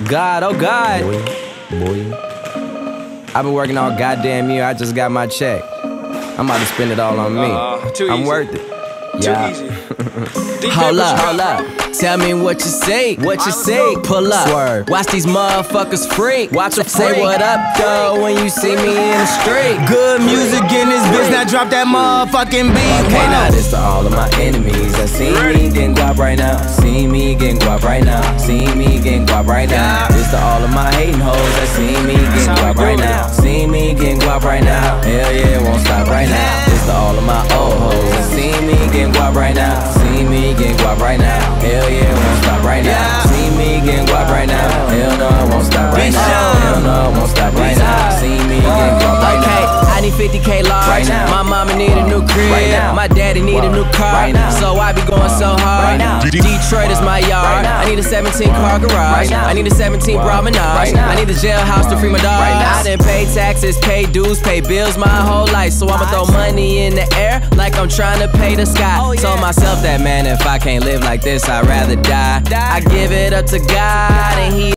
God, oh God. Boy. I've been working all goddamn year, I just got my check. I'm about to spend it all on me. I'm worth it. Yeah. Hold up. Tell me what you say. Pull up. Swerve. Watch these motherfuckers freak. Watch them say what up, though, when you see me in the street. Good music in this bitch, now drop that motherfucking beat. Okay, now this to all of my enemies that see me getting guap right now. See me getting guap right now. See me getting guap right now. This to all of my hating hoes that see me getting guap right now. See me getting guap right now. Hell yeah, it won't stop right now. This to all of my old hoes that see me getting guap right now. See me getting guap right now. Hell yeah, it won't stop right now. See me getting guap right now. Hell no, it won't stop right now. Hell no, it won't stop right now. See me getting guap right now. I need 50K large. Right now. My mama need a new crib. Right now. My daddy need a new car. Right now. So I be going so hard. Right now. Detroit is my yard. Right now. I need a 17 car garage. Right now. I need a 17 promenade. Right now. I need a jailhouse to free my dog. Right now. I done pay taxes, pay dues, pay bills my whole life. So I'ma throw money in the air like I'm trying to pay the sky. Told myself that, man, if I can't live like this, I'd rather die. I give it up to God and He